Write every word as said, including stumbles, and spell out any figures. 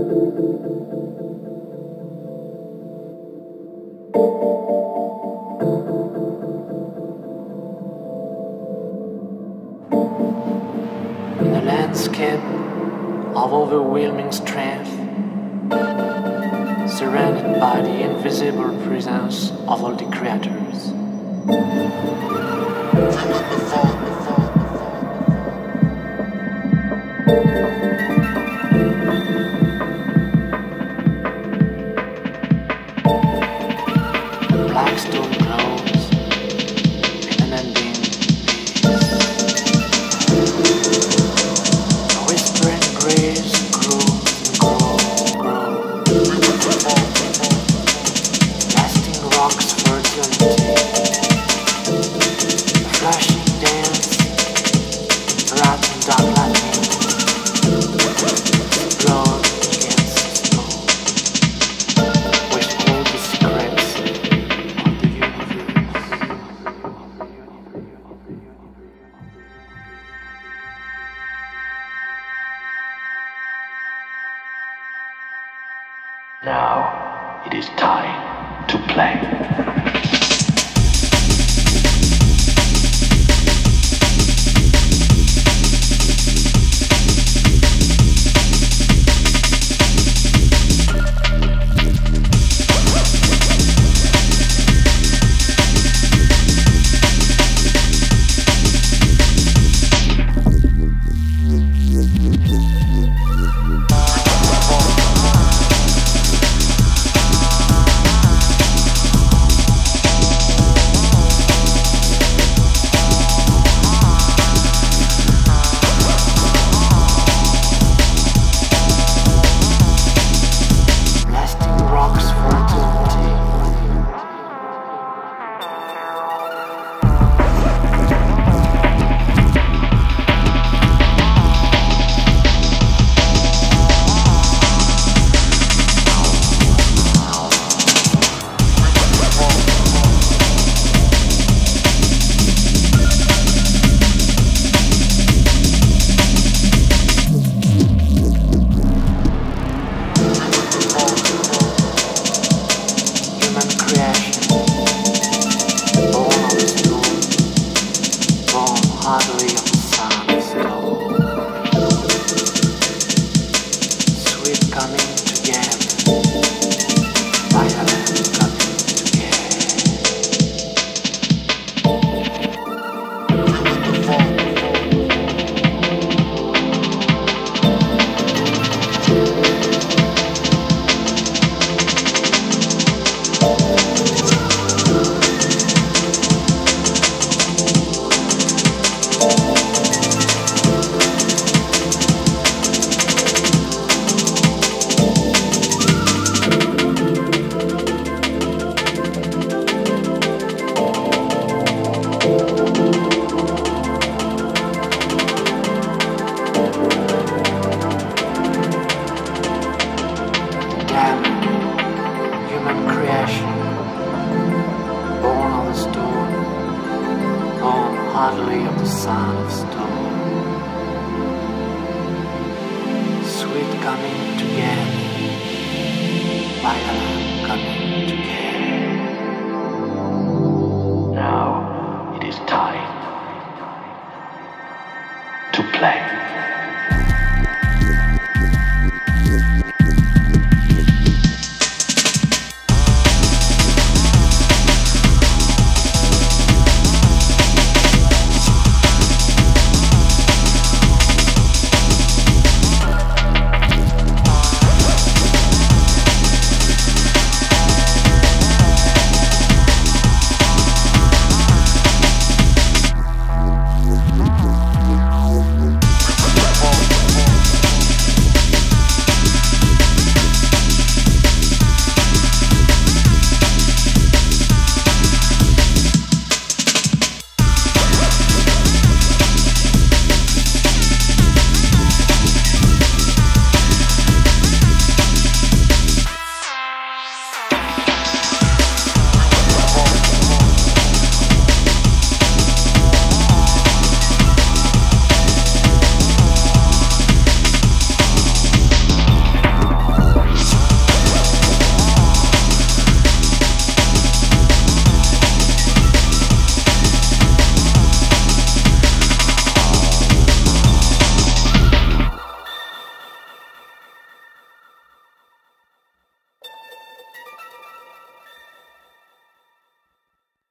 In a landscape of overwhelming strength, surrounded by the invisible presence of all the creators. Black stone grows in an ending peace. A whispering breeze grows and grows, grows. Lasting rocks for eternity. A flashing dance wrapped in dark lightning. Blood against stone. With all the secrets of the universe. Now it is time to play. Hardly of the sun stone. Sweet coming together, violent coming human creation, born of the stone, born hardly of the son of stone. Sweet coming together, violent.